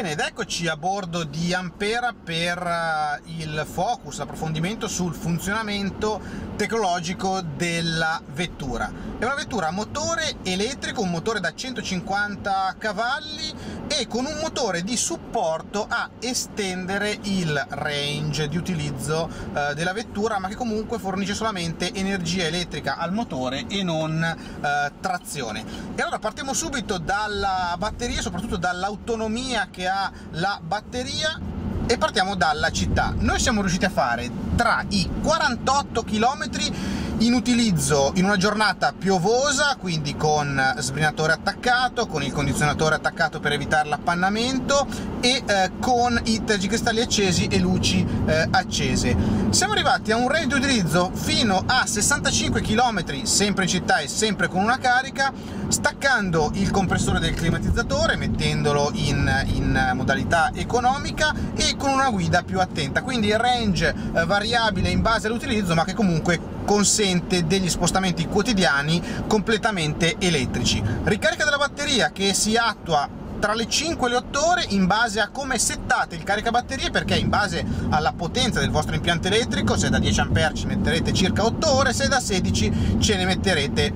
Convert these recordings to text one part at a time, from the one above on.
Bene, ed eccoci a bordo di Ampera per il focus, l'approfondimento sul funzionamento tecnologico della vettura. È una vettura a motore elettrico, un motore da 150 cavalli e con un motore di supporto a estendere il range di utilizzo della vettura, ma che comunque fornisce solamente energia elettrica al motore e non trazione. E allora partiamo subito dalla batteria, soprattutto dall'autonomia che ha la batteria, e partiamo dalla città. Noi siamo riusciti a fare tra i 48 km in utilizzo in una giornata piovosa, quindi con sbrinatore attaccato, con il condizionatore attaccato per evitare l'appannamento e con i tergicristalli accesi e luci accese. Siamo arrivati a un range di utilizzo fino a 65 km, sempre in città e sempre con una carica, staccando il compressore del climatizzatore, mettendolo in modalità economica e con una guida più attenta, quindi il range variabile in base all'utilizzo, ma che comunque consente degli spostamenti quotidiani completamente elettrici. Ricarica della batteria che si attua tra le 5 e le 8 ore in base a come settate il caricabatterie, perché in base alla potenza del vostro impianto elettrico, se è da 10 A ci metterete circa 8 ore, se è da 16 ce ne metterete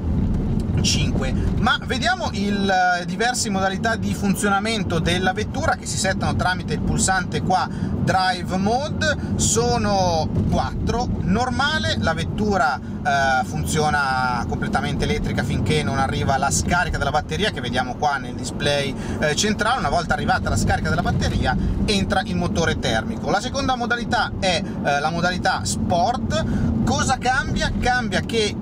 5. Ma vediamo le diverse modalità di funzionamento della vettura che si settano tramite il pulsante qua Drive Mode. Sono 4. Normale, la vettura funziona completamente elettrica finché non arriva la scarica della batteria, che vediamo qua nel display centrale. Una volta arrivata la scarica della batteria entra il motore termico. La seconda modalità è la modalità Sport. Cosa cambia? Cambia che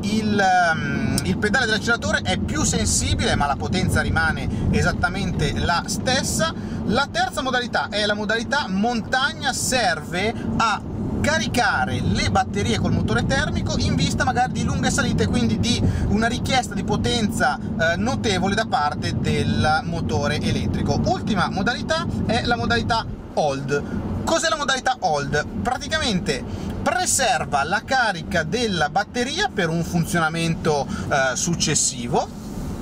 il pedale dell'acceleratore è più sensibile, ma la potenza rimane esattamente la stessa. La terza modalità è la modalità montagna, serve a caricare le batterie col motore termico in vista magari di lunghe salite, quindi di una richiesta di potenza notevole da parte del motore elettrico. Ultima modalità è la modalità Hold. Cos'è la modalità Hold? Praticamente preserva la carica della batteria per un funzionamento successivo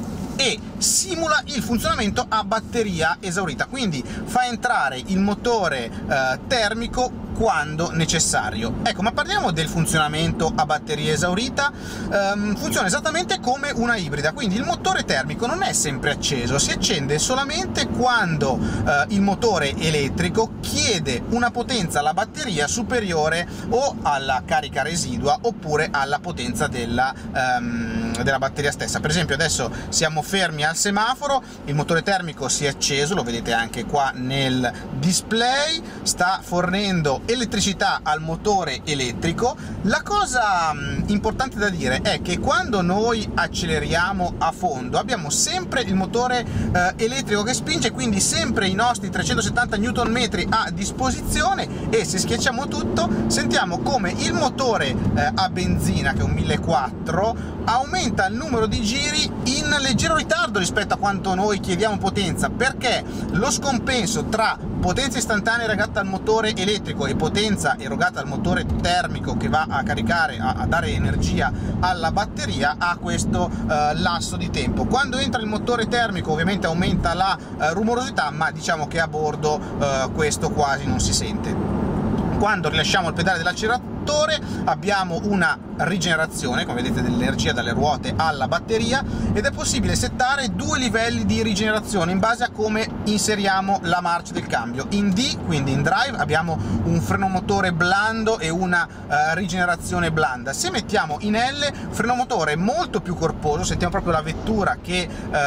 e simula il funzionamento a batteria esaurita, quindi fa entrare il motore termico quando necessario. Ecco, ma parliamo del funzionamento a batteria esaurita. Funziona esattamente come una ibrida, quindi il motore termico non è sempre acceso, si accende solamente quando il motore elettrico chiede una potenza alla batteria superiore o alla carica residua oppure alla potenza della batteria stessa. Per esempio adesso siamo fermi al semaforo, il motore termico si è acceso, lo vedete anche qua nel display, sta fornendo elettricità al motore elettrico. La cosa importante da dire è che quando noi acceleriamo a fondo abbiamo sempre il motore elettrico che spinge, quindi sempre i nostri 370 Nm a disposizione, e se schiacciamo tutto sentiamo come il motore a benzina, che è un 1400, aumenta il numero di giri in leggero ritardo rispetto a quanto noi chiediamo potenza, perché lo scompenso tra potenza istantanea erogata al motore elettrico e potenza erogata al motore termico che va a caricare, a dare energia alla batteria, ha questo lasso di tempo. Quando entra il motore termico ovviamente aumenta la rumorosità, ma diciamo che a bordo questo quasi non si sente. Quando rilasciamo il pedale dell'acceleratore abbiamo una rigenerazione, come vedete, dell'energia dalle ruote alla batteria, ed è possibile settare 2 livelli di rigenerazione in base a come inseriamo la marcia del cambio. In D, quindi in drive, abbiamo un freno motore blando e una rigenerazione blanda. Se mettiamo in L, freno motore molto più corposo, sentiamo proprio la vettura che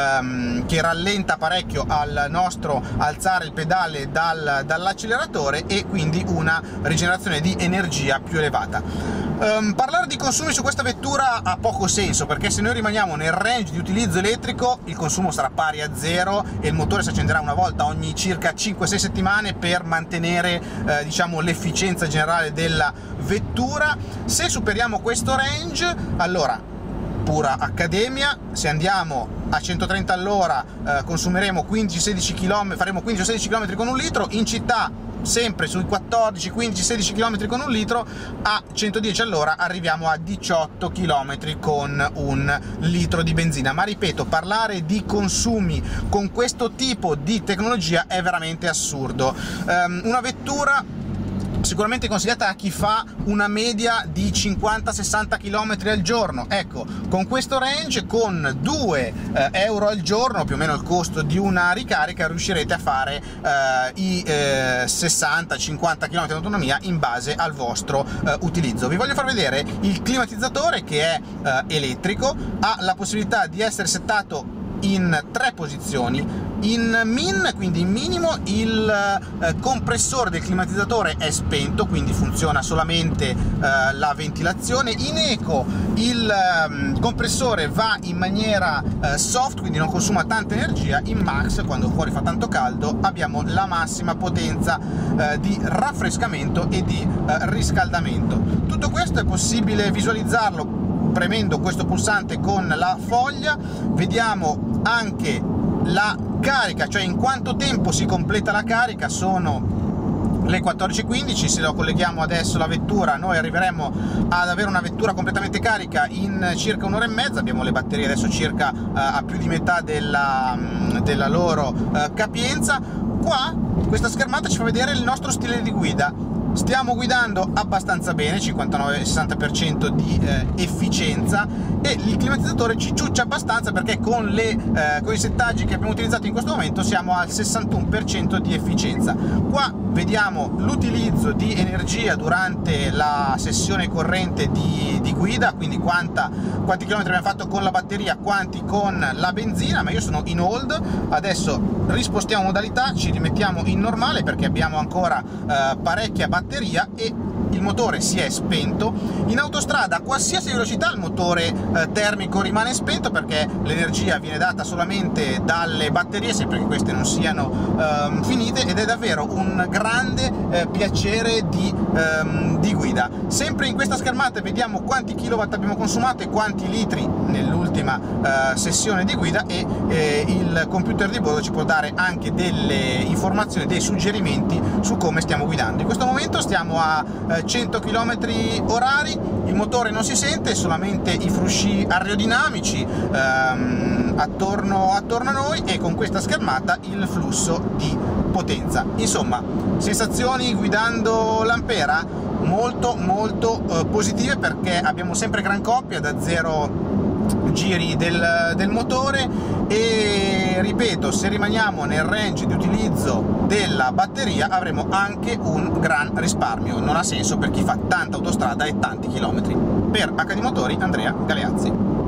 rallenta parecchio al nostro alzare il pedale dall'acceleratore, e quindi una rigenerazione di energia più elevata. Parlare di consumi su questa vettura ha poco senso, perché se noi rimaniamo nel range di utilizzo elettrico il consumo sarà pari a 0 e il motore si accenderà una volta ogni circa 5-6 settimane per mantenere diciamo l'efficienza generale della vettura. Se superiamo questo range, allora pura accademia. Se andiamo a 130 all'ora consumeremo 15-16 km, faremo 15-16 km con un litro, in città sempre sui 14, 15, 16 km con un litro, a 110 all'ora arriviamo a 18 km con un litro di benzina. Ma ripeto, parlare di consumi con questo tipo di tecnologia è veramente assurdo. Una vettura sicuramente consigliata a chi fa una media di 50-60 km al giorno. Ecco, con questo range, con 2 euro al giorno, più o meno il costo di una ricarica, riuscirete a fare i 60-50 km di autonomia in base al vostro utilizzo. Vi voglio far vedere il climatizzatore, che è elettrico, ha la possibilità di essere settato in 3 posizioni. In min, quindi in minimo, il compressore del climatizzatore è spento, quindi funziona solamente la ventilazione. In eco il compressore va in maniera soft, quindi non consuma tanta energia. In max, quando fuori fa tanto caldo, abbiamo la massima potenza di raffrescamento e di riscaldamento. Tutto questo è possibile visualizzarlo premendo questo pulsante con la foglia. Vediamo anche la carica, cioè in quanto tempo si completa la carica. Sono le 14:15, se lo colleghiamo adesso la vettura, noi arriveremo ad avere una vettura completamente carica in circa un'ora e mezza. Abbiamo le batterie adesso circa a più di metà della loro capienza. Qua questa schermata ci fa vedere il nostro stile di guida. Stiamo guidando abbastanza bene, 59-60% di efficienza, e il climatizzatore ci ciuccia abbastanza perché con i settaggi che abbiamo utilizzato in questo momento siamo al 61% di efficienza. Qua vediamo l'utilizzo di energia durante la sessione corrente di guida, quindi quanti chilometri abbiamo fatto con la batteria, quanti con la benzina. Ma io sono in hold, adesso rispostiamo modalità, ci rimettiamo in normale perché abbiamo ancora parecchia batteria e il motore si è spento. In autostrada a qualsiasi velocità il motore termico rimane spento perché l'energia viene data solamente dalle batterie, sempre che queste non siano finite, ed è davvero un grande piacere di guida. Sempre in questa schermata vediamo quanti kilowatt abbiamo consumato e quanti litri nell'ultima sessione di guida, e il computer di bordo ci può dare anche delle informazioni, dei suggerimenti su come stiamo guidando. In questo momento stiamo a 100 km orari, il motore non si sente, solamente i frusci aerodinamici attorno a noi, e con questa schermata il flusso di potenza. Insomma, sensazioni guidando l'Ampera molto positive, perché abbiamo sempre gran coppia da 0 giri del motore, e ripeto, se rimaniamo nel range di utilizzo della batteria avremo anche un gran risparmio. Non ha senso per chi fa tanta autostrada e tanti chilometri. Per HD Motori, Andrea Galeazzi.